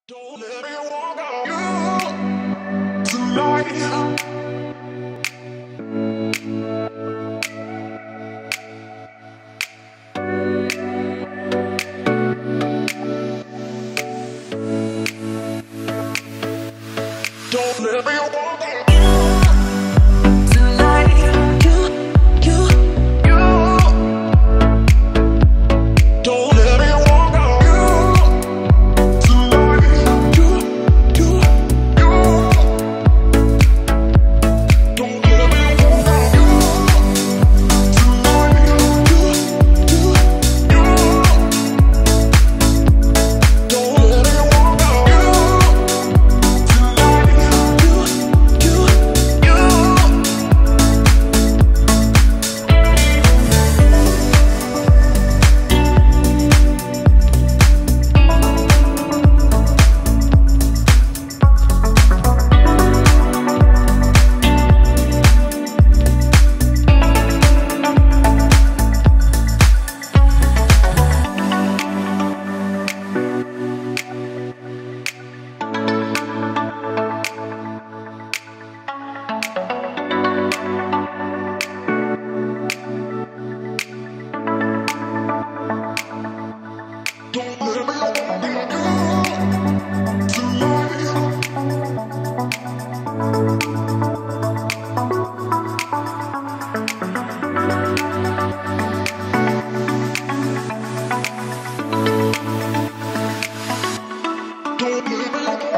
Don't let me walk on you tonight. Don't let me walk on you tonight. You. Don't let me walk on you tonight. You. Don't let me walk on you tonight. You. Don't let me walk on you tonight. Don't let me